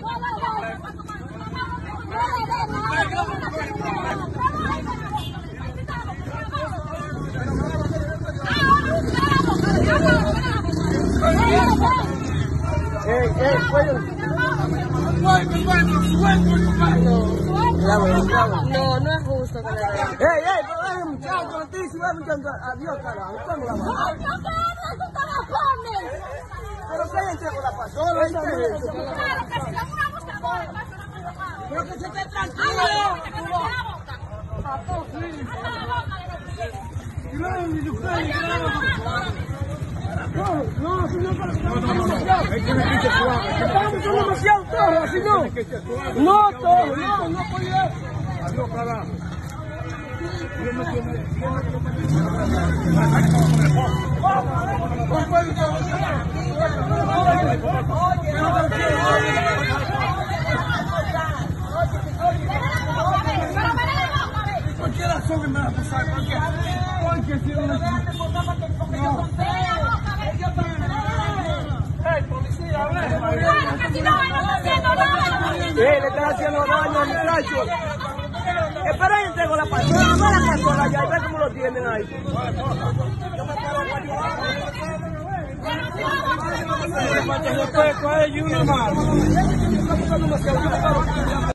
No, no es justo que le den. Pero muchacho, adiós, carajo. ¿Cómo la mano? Pero ¿qué entregó la pasola? Claro que si damos una buscadora. Pero que se esté tranquilo. No, señor, estamos demasiado toros, así no. No, toros, no puede ir. Adiós, carajo. ¿Por qué razón me vas a pasar? Porque si no... ¡Hey, policía, le estás haciendo daño al muchacho! Espera, yo entrego la pasola, no la pasola ya, ve cómo lo tienen ahí. Yo me puedo ayudar. Respeto a ellos y una mano.